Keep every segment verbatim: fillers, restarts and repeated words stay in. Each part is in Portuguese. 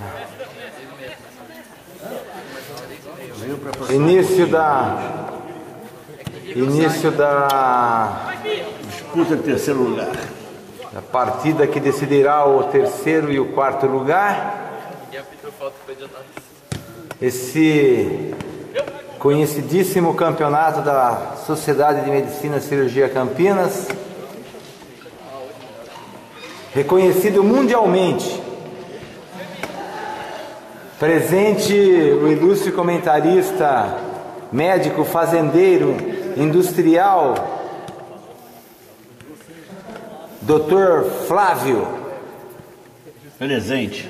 Início da... Início da... Disputa de terceiro lugar. A partida que decidirá o terceiro e o quarto lugar. Esse conhecidíssimo campeonato da Sociedade de Medicina e Cirurgia Campinas, reconhecido mundialmente. Presente o ilustre comentarista, médico, fazendeiro, industrial, doutor Flávio. Presente.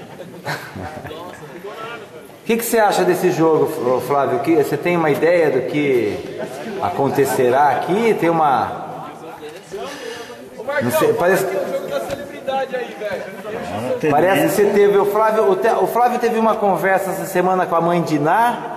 O que, que você acha desse jogo, Flávio? Que, você tem uma ideia do que acontecerá aqui? Tem uma... Não sei, parece... Parece que você teve... O Flávio, o, te, o Flávio teve uma conversa essa semana com a mãe de Iná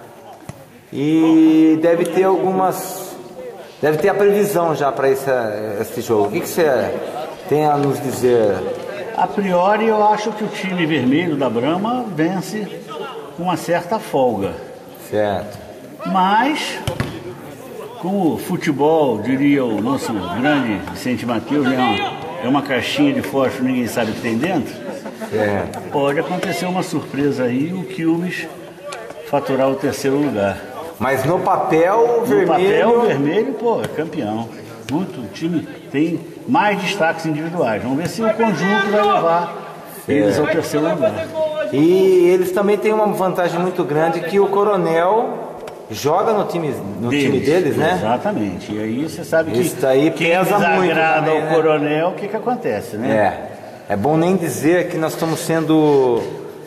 e deve ter algumas... Deve ter a previsão já para esse, esse jogo. O que, que você tem a nos dizer? A priori, eu acho que o time vermelho da Brahma vence com uma certa folga. Certo. Mas, como futebol, diria o nosso grande Vicente Mateus, é uma, é uma caixinha de fósforo, ninguém sabe o que tem dentro. Certo. Pode acontecer uma surpresa aí, o Quilmes faturar o terceiro lugar. Mas no papel, o no vermelho... papel, o vermelho, pô, é campeão. Muito, o time tem mais destaques individuais. Vamos ver se o conjunto vai levar eles ao terceiro lugar. E eles também têm uma vantagem muito grande, que o Coronel joga no time, no deles, time deles, né? Exatamente. E aí você sabe que isso aí quem pesa muito desagrada também, ao né? Coronel, o que que acontece, né? É, é bom nem dizer que nós estamos sendo...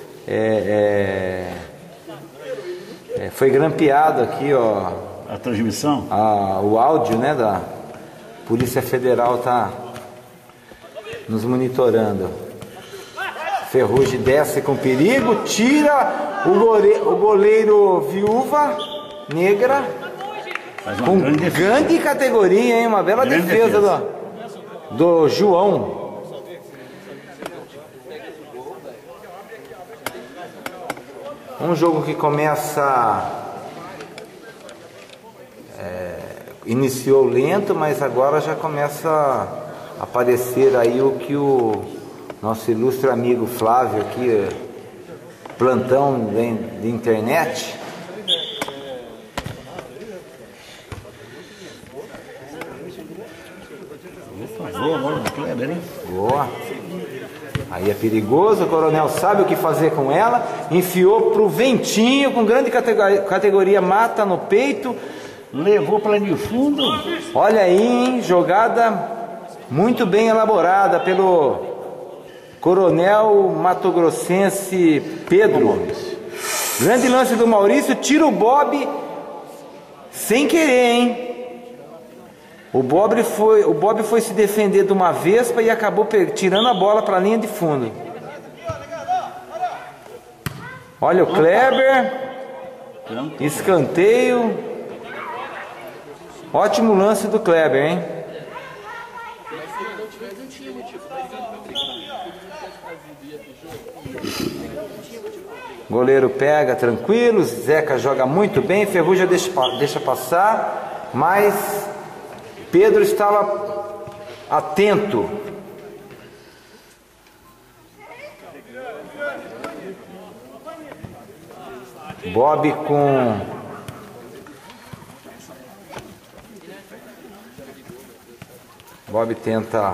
É, é, é, foi grampeado aqui, ó... A transmissão? A, o áudio, né, da Polícia Federal tá nos monitorando. Ferrugem desce com perigo, tira o goleiro, o goleiro Viúva Negra com grande, grande categoria, hein? Uma bela grande defesa, defesa. Do, do João. Um jogo que começa é, iniciou lento, mas agora já começa a aparecer aí o que o nosso ilustre amigo Flávio aqui, plantão de, de internet. Boa, bola do Kleber, hein? Boa. Aí é perigoso, o Coronel sabe o que fazer com ela. Enfiou pro ventinho, com grande categoria, categoria mata no peito. Levou para linha de fundo. Olha aí, hein? Jogada muito bem elaborada pelo Coronel Mato-Grossense Pedro. Grande lance do Maurício, tira o Bob sem querer, hein? O Bob foi, o Bob foi se defender de uma vespa e acabou tirando a bola para a linha de fundo. Olha o Kleber. Escanteio. Ótimo lance do Kleber, hein? Goleiro pega tranquilo, Zeca joga muito bem, Ferrugem deixa, deixa passar, mas Pedro estava atento. Bob com Bob tenta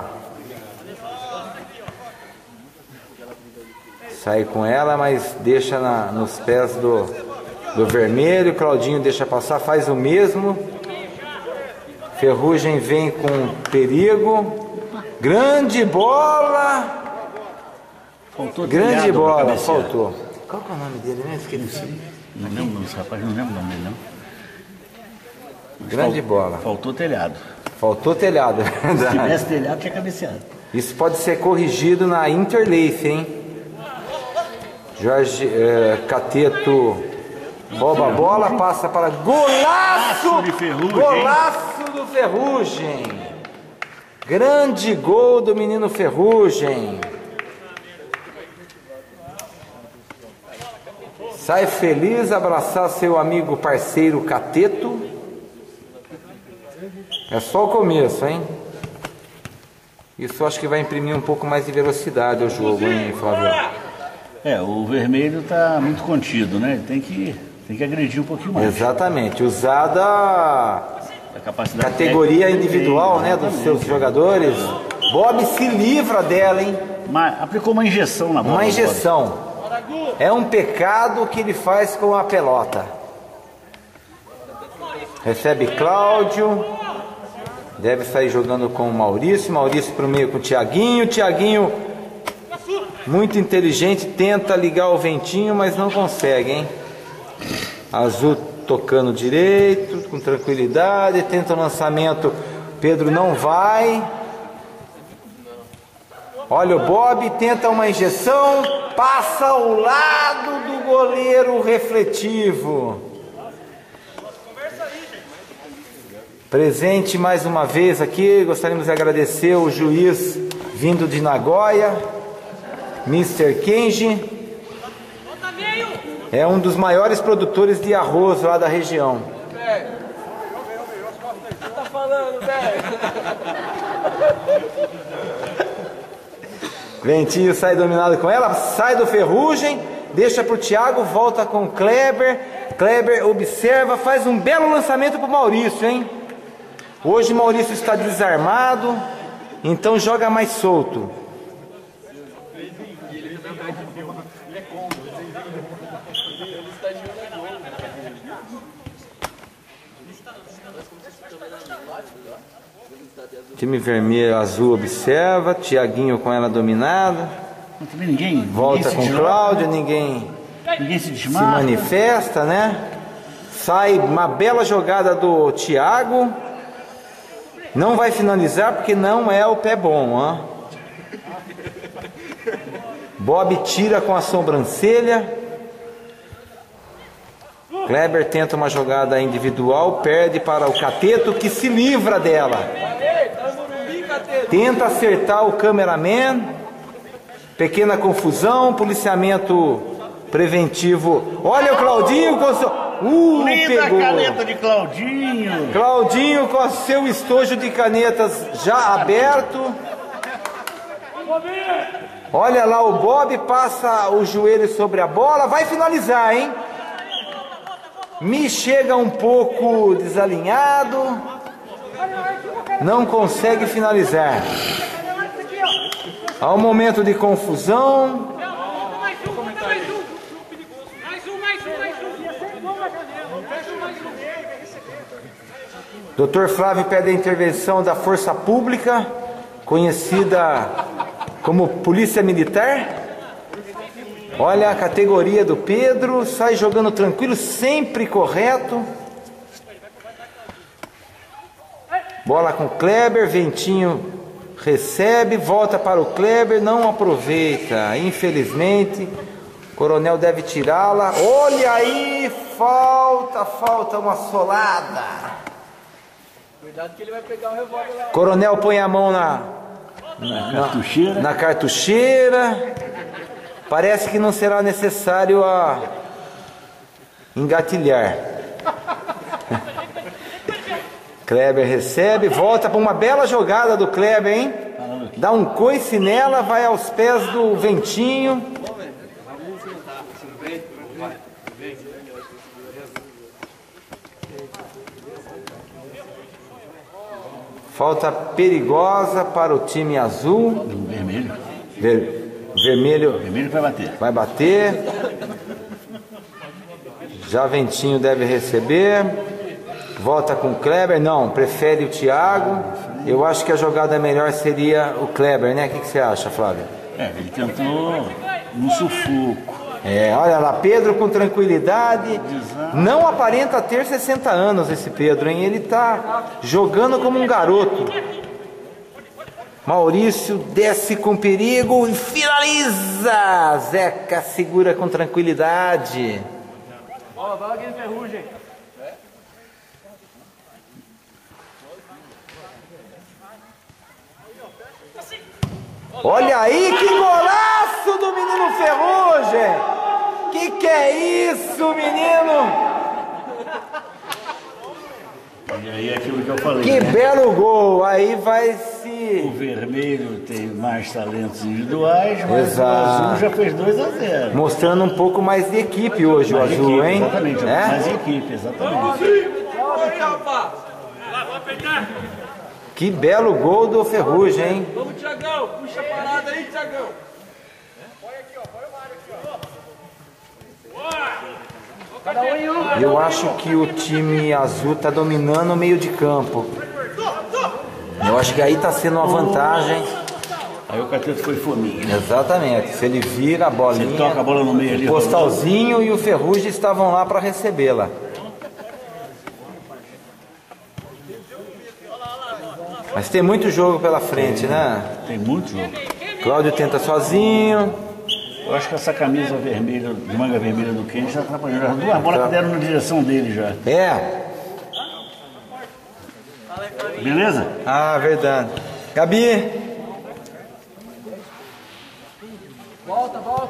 sair com ela, mas deixa na, nos pés do, do vermelho. Claudinho deixa passar, faz o mesmo. Ferrugem vem com perigo. Grande bola. Faltou Grande bola, faltou. Qual que é o nome dele mesmo? Esqueci. Não lembro, esse rapaz não lembro o nome dele, não. Grande Fal, bola. Faltou telhado. Faltou telhado. Se tivesse telhado, tinha cabeceado. Isso pode ser corrigido na Interlace, hein? Jorge é, Cateto rouba a bola, passa para golaço! De Ferrugem, golaço do Ferrugem! Grande gol do menino Ferrugem! Sai feliz abraçar seu amigo parceiro Cateto. É só o começo, hein? Isso acho que vai imprimir um pouco mais de velocidade ao jogo, hein, Flávio? É, o vermelho tá muito contido, né? Tem que, tem que agredir um pouquinho mais. Exatamente, usada a capacidade categoria individual, né, dos seus jogadores. Bob se livra dela, hein? Mas aplicou uma injeção na bola. Uma injeção. É um pecado que ele faz com a pelota. Recebe Cláudio. Deve sair jogando com o Maurício. Maurício para o meio com o Thiaguinho. Thiaguinho, muito inteligente, tenta ligar o ventinho, mas não consegue, hein? Azul tocando direito, com tranquilidade. Tenta o lançamento. Pedro não vai. Olha o Bob, tenta uma injeção, passa ao lado do goleiro refletivo. Presente mais uma vez aqui, gostaríamos de agradecer o juiz vindo de Nagoya, mister Kenji. É um dos maiores produtores de arroz lá da região. Tá falando, velho? Ventinho sai dominado com ela, sai do Ferrugem, deixa para o Thiago, volta com o Kleber. Kleber observa, faz um belo lançamento para o Maurício, hein? Hoje Maurício está desarmado, então joga mais solto. Time vermelho, azul observa, Thiaguinho com ela dominada. Ninguém, volta ninguém com Cláudio, ninguém, ninguém se, se manifesta, né? Sai uma bela jogada do Thiago. Não vai finalizar porque não é o pé bom, ó. Bob tira com a sobrancelha. Kleber tenta uma jogada individual, perde para o Cateto, que se livra dela. Tenta acertar o cameraman. Pequena confusão, policiamento preventivo. Olha o Claudinho com seu... Uh, Linda pegou. caneta de Claudinho. Claudinho com seu estojo de canetas já aberto. Olha lá o Bob, passa o joelho sobre a bola. Vai finalizar, hein? Me chega um pouco desalinhado. Não consegue finalizar. Há um momento de confusão. doutor Flávio pede a intervenção da Força Pública, conhecida como Polícia Militar. Olha a categoria do Pedro, sai jogando tranquilo, sempre correto. Bola com o Kleber, Ventinho recebe, volta para o Kleber, não aproveita, infelizmente. O Coronel deve tirá-la. Olha aí, falta, falta uma solada. Cuidado que ele vai pegar o revólver lá. Coronel põe a mão na, na, na, cartucheira. na cartucheira. Parece que não será necessário a engatilhar. Kleber recebe, volta para uma bela jogada do Kleber, hein? Dá um coice nela, vai aos pés do Ventinho. Falta perigosa para o time azul. Vermelho. Ver, vermelho. Vermelho vai bater. Vai bater. Já Ventinho deve receber. Volta com o Kleber. Não, prefere o Thiago. Eu acho que a jogada melhor seria o Kleber, né? O que, que você acha, Flávio? É, ele tentou no sufoco. É, olha lá, Pedro com tranquilidade. Não aparenta ter sessenta anos esse Pedro, hein? Ele tá jogando como um garoto. Maurício desce com perigo e finaliza. Zeca segura com tranquilidade. Bola, bola aqui no Ferrugem. Olha aí que golaço do menino Ferrugem! Que que é isso, menino? E aí é aquilo que eu falei, Que né? belo gol. Aí vai se... O vermelho tem mais talentos individuais, mas Exato. o azul já fez dois a zero. Mostrando um pouco mais de equipe hoje, Mais o azul, equipe, hein? Exatamente, É? mais equipe, exatamente. Que belo gol do Ferrugem, hein? Vamos, Thiagão, puxa a parada aí, Thiagão. Eu acho que o time azul tá dominando o meio de campo. Eu acho que aí tá sendo uma vantagem. Aí o Cateto foi fominha. Exatamente. Se ele vira a bolinha, Ele toca a bola no meio ali. o Postalzinho e o Ferrugem estavam lá para recebê-la. Mas tem muito jogo pela frente, né? Tem muito jogo. Cláudio tenta sozinho. Eu acho que essa camisa vermelha, de manga vermelha do Kenji já atrapalhou. As duas bolas que deram na direção dele já. É. Beleza? Ah, verdade. Gabi. Volta, volta.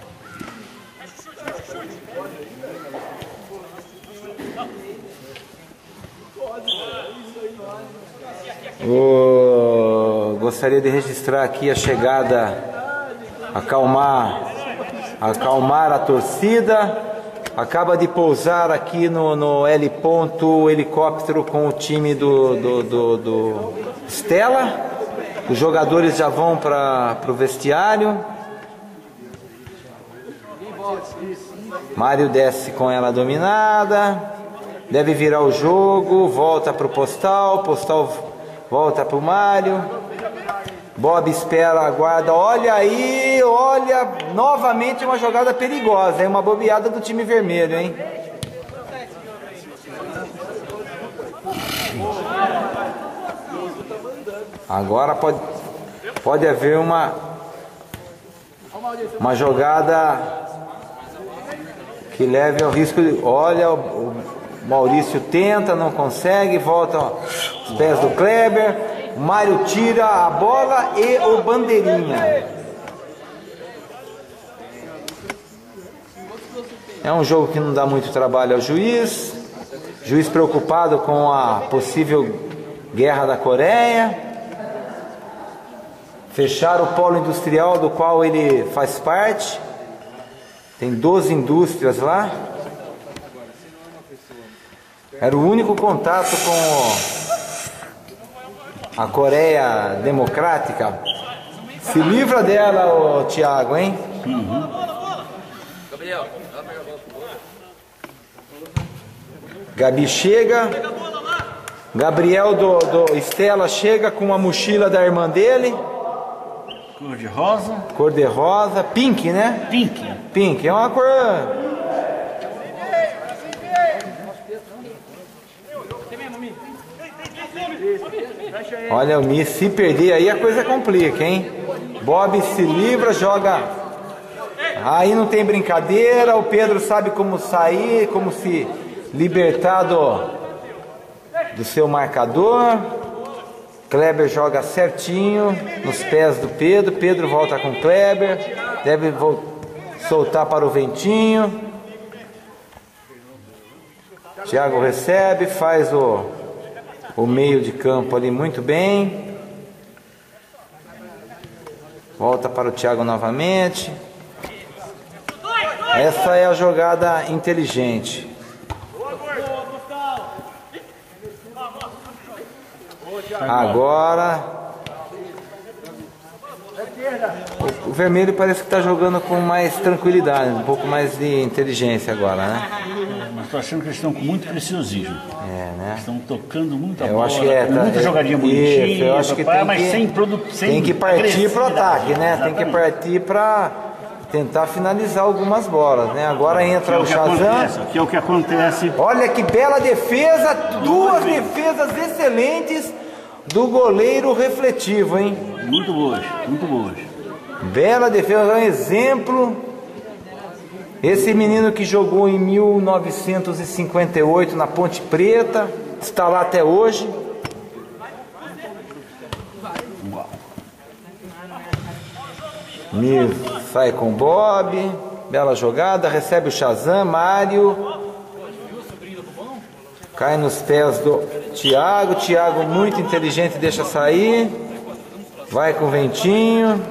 Oh, gostaria de registrar aqui a chegada, acalmar, acalmar a torcida. Acaba de pousar aqui no, no L ponto o helicóptero com o time do, do, do, do Stella. Os jogadores já vão para o vestiário. Mário desce com ela dominada. Deve virar o jogo. Volta para o Postal. Postal volta para o Mário. Bob espera, aguarda. Olha aí, olha, novamente uma jogada perigosa, é uma bobeada do time vermelho, hein? Agora pode, pode haver uma, uma jogada que leve ao risco de... Olha, o Maurício tenta, não consegue, volta aos pés do Kleber. O Mário tira a bola e o bandeirinha. É um jogo que não dá muito trabalho ao juiz. Juiz preocupado com a possível guerra da Coreia. Fechar o polo industrial do qual ele faz parte. Tem doze indústrias lá. Era o único contato com a Coreia Democrática. Se livra dela, ô Thiago, hein? Uhum. Gabi chega. Gabriel do, do Estela chega com uma mochila da irmã dele. Cor de rosa. Cor de rosa. Pink, né? Pink. Pink. É uma cor... Olha o Mi, se perder aí a coisa complica, hein? Bob se livra, joga. Aí não tem brincadeira. O Pedro sabe como sair, como se libertar do, do seu marcador. Kleber joga certinho nos pés do Pedro. Pedro volta com Kleber. Deve soltar para o ventinho. Thiago recebe, faz o, o meio de campo ali muito bem. Volta para o Thiago novamente. Essa é a jogada inteligente. Agora o, o vermelho parece que está jogando com mais tranquilidade, um pouco mais de inteligência agora, né? Mas estou achando que eles estão com muito preciosismo. É, né? Estão tocando muita Eu bola, acho que é, tá, muita é, jogadinha isso, bonitinha, eu acho que papai, tem mas que, sem produ sem tem que partir para o ataque, né? Exatamente. Tem que partir para tentar finalizar algumas bolas, né? Agora entra é o o que Shazam. acontece, que é o que acontece. Olha que bela defesa, duas defesas excelentes do goleiro refletivo, hein? Muito boas, muito boas. Bela defesa, um exemplo. Esse menino que jogou em mil novecentos e cinquenta e oito na Ponte Preta, está lá até hoje. Uau. Me sai com o Bob. Bela jogada, recebe o Shazam, Mário. Cai nos pés do Thiago. Thiago muito inteligente, deixa sair. Vai com o Ventinho.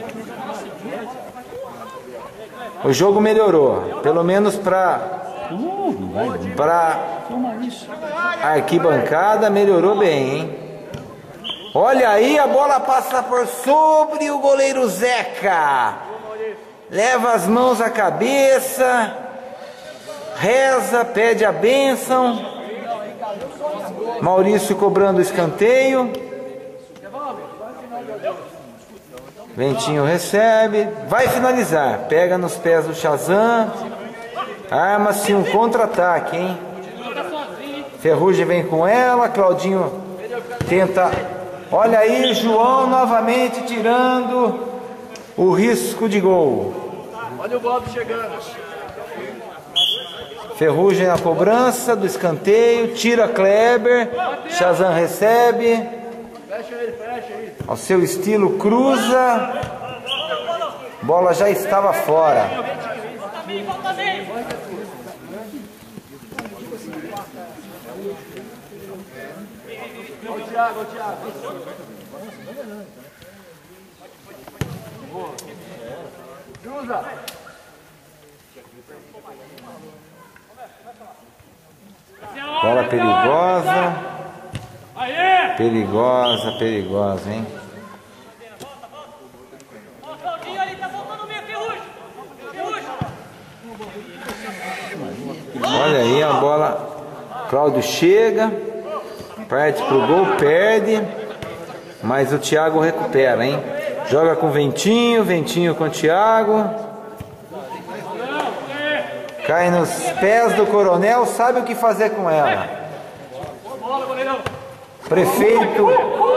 O jogo melhorou, pelo menos para para arquibancada melhorou bem, hein? Olha aí, a bola passa por sobre o goleiro Zeca. Leva as mãos à cabeça, reza, pede a bênção. Maurício cobrando o escanteio. Ventinho recebe, vai finalizar, pega nos pés do Shazam, arma-se um contra-ataque, hein? Ferrugem vem com ela, Claudinho tenta, olha aí, João novamente tirando o risco de gol. Olha o Bob chegando. Ferrugem na cobrança do escanteio, tira Kleber, Shazam recebe. Fecha ele, fecha aí. Ao seu estilo, cruza. Bola já estava fora. Olha o Thiago, olha o Thiago. Cruza. Bola perigosa. Perigosa, perigosa, hein? Olha aí a bola. Cláudio chega, parte pro gol, perde, mas o Thiago recupera, hein? Joga com o Ventinho, Ventinho com o Thiago. Cai nos pés do Coronel, sabe o que fazer com ela. Prefeito.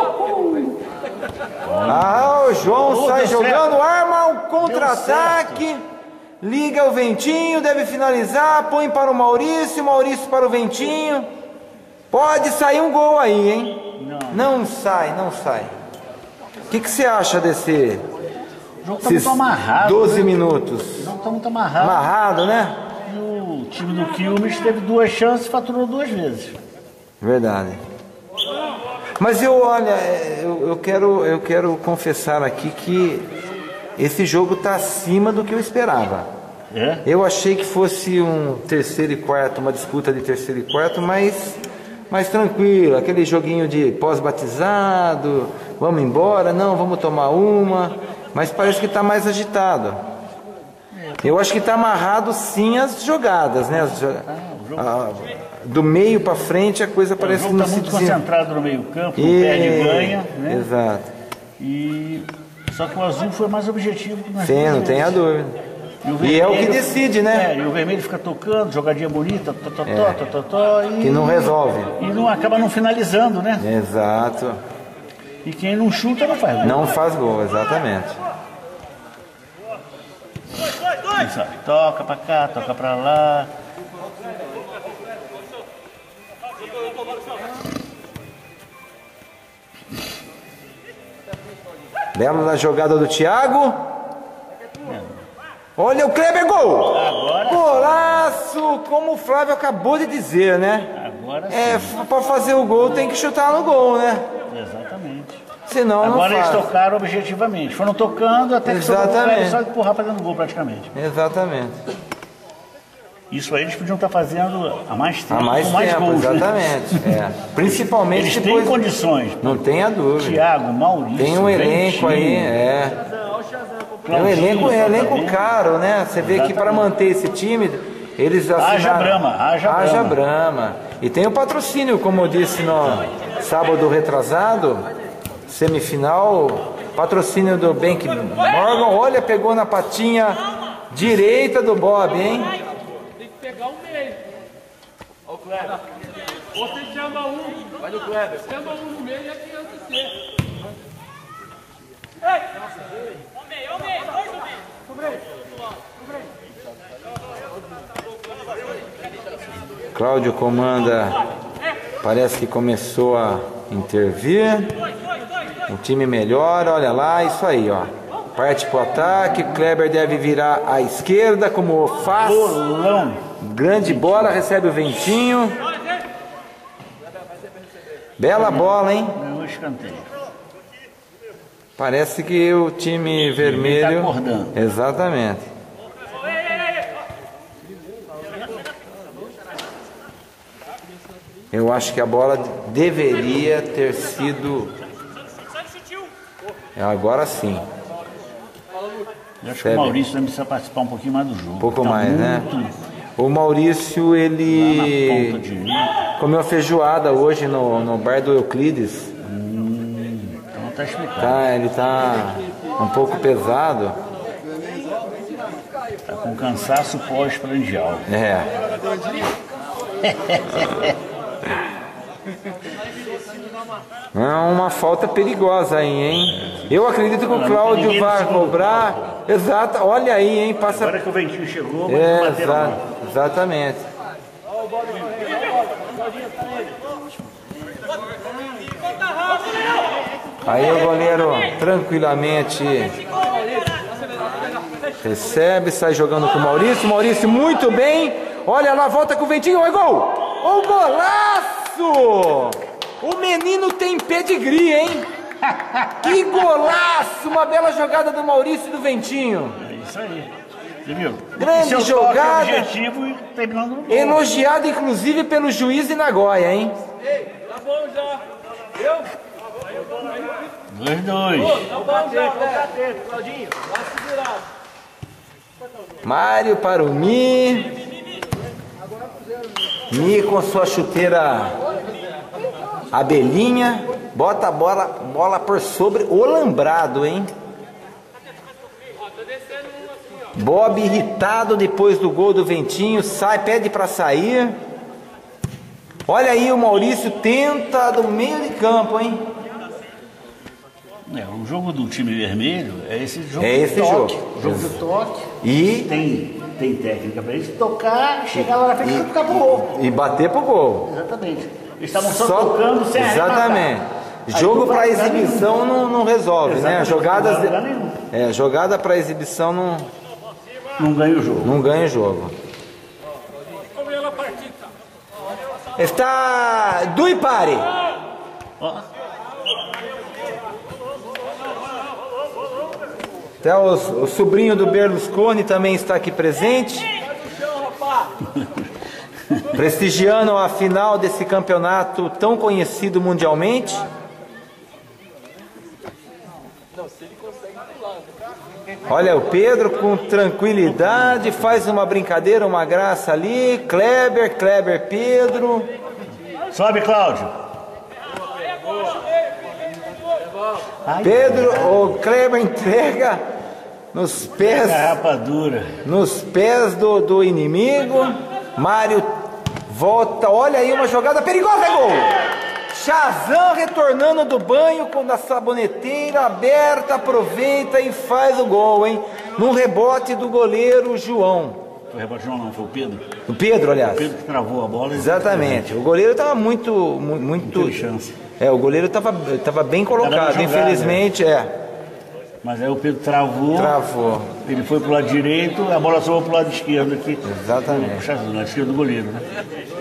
Ah, o João sai jogando, arma um contra-ataque. Liga o Ventinho, deve finalizar, põe para o Maurício, Maurício para o Ventinho. Pode sair um gol aí, hein? Não, não sai, não sai. O que, que você acha desse... O jogo tá muito amarrado. doze né? minutos. O jogo tá muito amarrado. Amarrado, né? E o time do Quilmes teve duas chances e faturou duas vezes. Verdade. Mas eu, olha, eu, eu, quero, eu quero confessar aqui que esse jogo está acima do que eu esperava. É? Eu achei que fosse um terceiro e quarto, uma disputa de terceiro e quarto, mas mais tranquilo, aquele joguinho de pós-batizado, vamos embora, não, vamos tomar uma, mas parece que está mais agitado. Eu acho que está amarrado sim as jogadas, né? As, a, do meio para frente a coisa parece que não se desenvolve. O jogo está muito concentrado no meio campo, e... o perde e ganha, né? Exato. E... Só que o azul foi mais objetivo que nós. Sim, não tem a dúvida. E, vermelho, e é o que decide, né? É, e o vermelho fica tocando, jogadinha bonita, tó, tó, é. tó, tó, tó, e... que não resolve. E não acaba não finalizando, né? Exato. E quem não chuta não faz gol. Não faz gol, exatamente. Isso, toca pra cá, toca pra lá. Belo na jogada do Thiago. Olha o Kleber, gol! Agora golaço! Como o Flávio acabou de dizer, né? Agora sim. É, para fazer o gol tem que chutar no gol, né? Exatamente. Senão agora não faz. Eles tocaram objetivamente. Foram tocando até que exatamente. só empurrar para dentro do gol praticamente. Exatamente. Isso aí eles podiam estar fazendo há mais tempo. Há mais com mais tempo, gols, exatamente. Né? É. Principalmente eles depois... têm condições. Não tenha dúvida. Thiago, Maurício, tem um elenco Ventinho, aí, é. Claudinho, é um elenco, é elenco também. caro, né? Você vê que para manter esse time, eles assinaram... Haja Brama, haja, haja Brama. Brama. E tem o patrocínio, como eu disse no sábado retrasado, semifinal, patrocínio do Bank Morgan. Olha, pegou na patinha direita do Bob, hein? Tem que pegar o meio. Olha o Kleber. Você chama um. Vai no Kleber. Chama um no meio e a criança ser. Ei! Ô meio, ô meio, dois no meio. Cobrei. Cláudio comanda, parece que começou a intervir. O time melhora, olha lá, isso aí, ó. Parte pro ataque. Kleber deve virar à esquerda, como faz. Bolão. Grande bola, recebe o Ventinho. Bela bola, hein? Ganhou o escanteio. Parece que o time vermelho... Tá acordando. Exatamente. Eu acho que a bola deveria ter sido... Agora sim. Eu acho que o Maurício também precisa participar um pouquinho mais do jogo. Um pouco tá mais, muito... né? O Maurício, ele comeu feijoada hoje no, no bar do Euclides. Hum, então tá explicado. Tá, ele tá um pouco pesado. Tá com cansaço pós-prandial. É. É uma falta perigosa aí, hein? Eu acredito que o Cláudio vai cobrar. Exato, olha aí, hein? Passa... Agora que o Ventinho chegou, vai é, bater exa... Exatamente. Aí o goleiro tranquilamente recebe, sai jogando com o Maurício. Maurício muito bem. Olha lá, volta com o Ventinho. É gol! O golaço! O menino tem pedigree, hein? Que golaço! Uma bela jogada do Maurício e do Ventinho. É isso aí. Você viu? Grande Seu jogada. toque objetivo e terminando no gol. Elogiado inclusive pelo juiz de Nagoya, hein? Tá bom já. Eu? dois a dois. Tá bom já, fica atento, Claudinho. Vai segurado. Mário para o Mi. Mi com sua chuteira abelhinha. Bota a bola, bola por sobre o lambrado, hein? Bob irritado depois do gol do Ventinho. Sai, pede para sair. Olha aí, o Maurício tenta do meio de campo, hein? É, o jogo do time vermelho é esse jogo É esse de toque. jogo. Jogo de toque. E, Tem, tem técnica para eles tocar, chegar lá na frente e tocar pro gol. e bater pro gol. Exatamente. Eles estavam só, tocando sem Exatamente. arrematar. Jogo Aí, para não vai exibição não, não resolve, né? Exatamente, Jogadas não vai lugar nenhum. é, jogada para exibição não, Não ganha o jogo. não ganha o jogo. Está do Ipare. Ó, Até os, o sobrinho do Berlusconi também está aqui presente. Prestigiando a final desse campeonato tão conhecido mundialmente. Olha o Pedro com tranquilidade, faz uma brincadeira, uma graça ali. Kleber, Kleber, Pedro. sobe, Cláudio. Pedro, o Kleber entrega nos pés, A rapadura. nos pés do, do inimigo. Mário volta, olha aí uma jogada perigosa, é gol! Shazam retornando do banho com a saboneteira aberta, aproveita e faz o gol, hein? Num rebote do goleiro João. Foi o rebote João não, foi o Pedro. O Pedro, aliás. O Pedro que travou a bola. Exatamente. O goleiro estava muito, mu- muito. Não teve chance. É, o goleiro estava tava bem colocado. Tava na jogada, Infelizmente, é. Mas aí o Pedro travou. Travou. Ele foi pro lado direito, a bola sobrou pro lado esquerdo aqui. Exatamente. Puxa, do lado esquerdo do goleiro, né?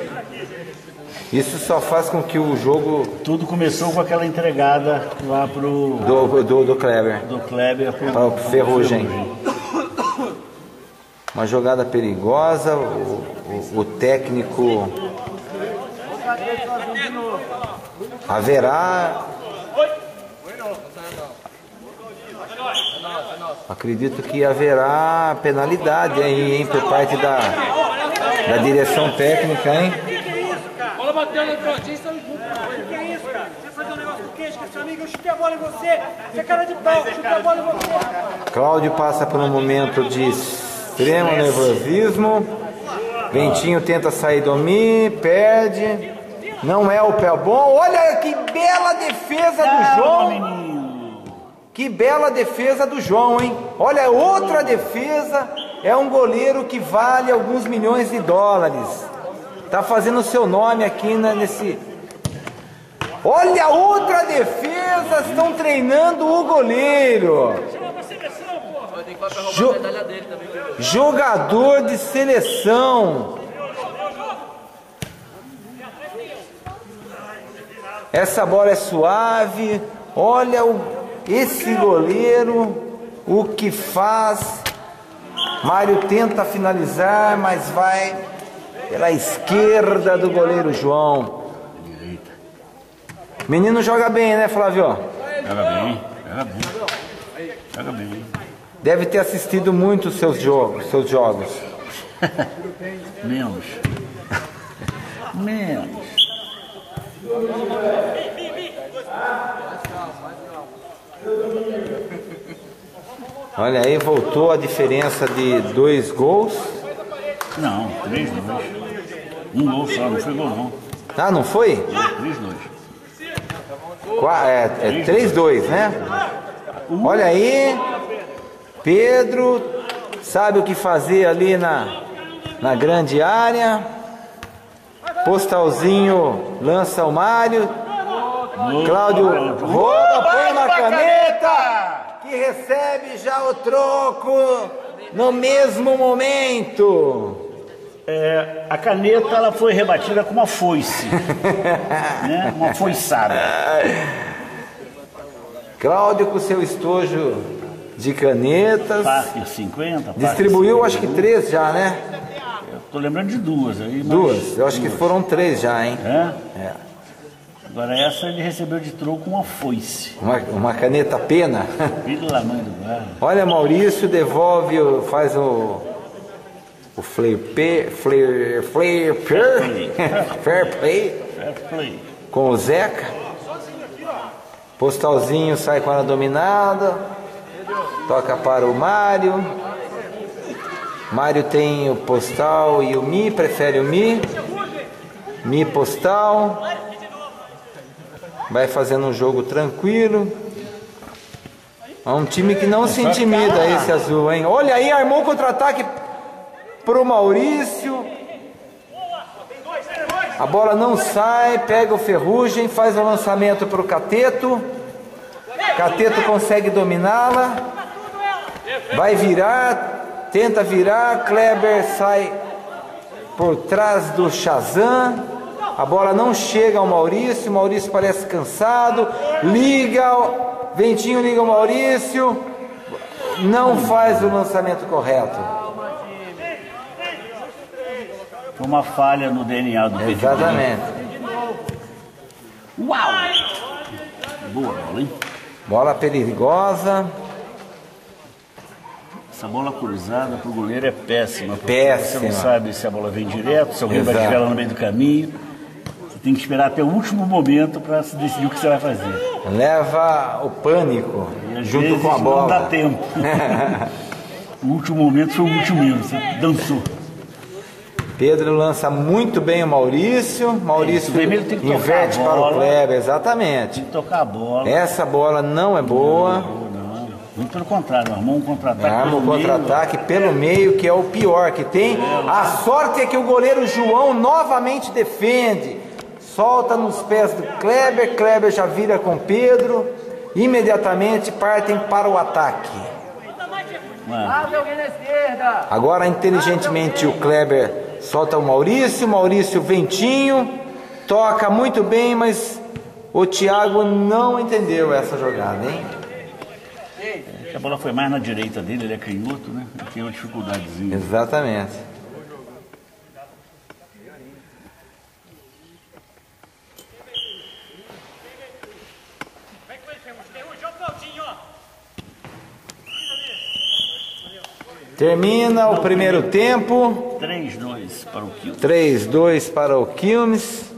Isso só faz com que o jogo Tudo começou com aquela entregada lá pro do, do, do Kleber do Kleber pro, para o Ferrugem. Uma jogada perigosa. O, o, o técnico haverá. Acredito que haverá penalidade aí, hein, por parte da, da direção técnica, hein? Bola batendo no Claudinho, saiu junto. Que é isso, cara? Você fazer um negócio com queijo, que é seu amigo, eu chutei a bola em você. Você é cara de pau, chutei a bola em você. Cláudio passa por um momento de extremo nervosismo. Ventinho tenta sair do Mi, perde. Não é o pé bom. Olha que bela defesa do João. Que bela defesa do João, hein? Olha, outra defesa. É um goleiro que vale alguns milhões de dólares. Tá fazendo o seu nome aqui na, nesse... Olha, outra defesa. Estão treinando o goleiro. tem que roubar Jo- a medalha dele também. Jogador de seleção. Essa bola é suave. Olha o, esse goleiro, o que faz. Mário tenta finalizar, mas vai pela esquerda do goleiro João. Menino joga bem, né, Flávio? Joga bem, joga bem. Joga bem. Deve ter assistido muito os seus jogos, seus jogos. Menos. Menos. Olha aí, voltou a diferença de dois gols. Não, três, dois. Um gol só, não foi gol não. Ah, não foi? três, dois. Qua- É, é três dois, né? Olha aí, Pedro sabe o que fazer ali na, na grande área. Postalzinho lança o Mário. Cláudio rouba, põe na caneta, que recebe já o troco no mesmo momento. É, a caneta ela foi rebatida com uma foice, né? Uma foiçada. Cláudio com seu estojo de canetas. Parque cinquenta. Distribuiu Parque acho que três já, né? Eu tô lembrando de duas aí. Mas Duas, eu acho que duas. foram três já, hein? É? É. Agora essa ele recebeu de troco uma foice. Uma, uma caneta pena. Pela mãe do guarda. Olha, Maurício devolve, o- faz o o flare play, flare, flare, play, fair play Fair play. com o Zeca. Postalzinho sai com ela dominada. Toca para o Mário. Mário tem o Postal e o Mi, prefere o Mi. Mi Postal. Vai fazendo um jogo tranquilo. É um time que não se intimida, esse azul, hein? Olha aí, armou o contra-ataque pro Maurício. A bola não sai, pega o Ferrugem, faz o lançamento pro Cateto. Cateto consegue dominá-la. Vai virar, tenta virar, Kleber sai por trás do Shazam. A bola não chega ao Maurício, Maurício parece cansado. Liga, Ventinho liga o Maurício. Não faz o lançamento correto. Foi uma falha no D N A do Pedro. Exatamente. Uau! Boa bola, hein? Bola perigosa. Essa bola cruzada pro goleiro é péssima. porque Péssima. Você não sabe se a bola vem direto, se alguém vai Exato. tiver ela no meio do caminho. Você tem que esperar até o último momento para se decidir o que você vai fazer. Leva o pânico E às junto vezes com a bola. não dá tempo. O último momento foi o último mesmo, você dançou. Pedro lança muito bem o Maurício. Maurício Isso, o vermelho tem que tocar inverte a para o bola. Kleber, exatamente. Tem que tocar a bola. Essa bola não é boa. Não, não. Muito pelo contrário, armou um contra-ataque. Arma o pelo meio. contra-ataque pelo meio, que é o pior que tem. A sorte é que o goleiro João novamente defende. Solta nos pés do Kleber. Kleber já vira com Pedro. Imediatamente partem para o ataque. Mano, Agora, inteligentemente, o Kleber solta o Maurício. Maurício Ventinho. Toca muito bem, mas o Thiago não entendeu essa jogada, hein? a bola foi mais na direita dele, ele é canhoto, né? Ele tem uma dificuldadezinha. Exatamente. Termina o primeiro tempo. três a dois para o Quilmes. três a dois para o Quilmes.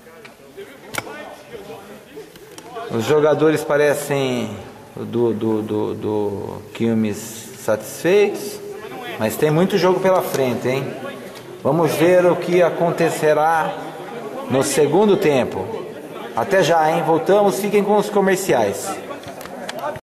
Os jogadores parecem do, do, do, do Quilmes satisfeitos, mas tem muito jogo pela frente, hein? Vamos ver o que acontecerá no segundo tempo. Até já, hein? Voltamos, fiquem com os comerciais.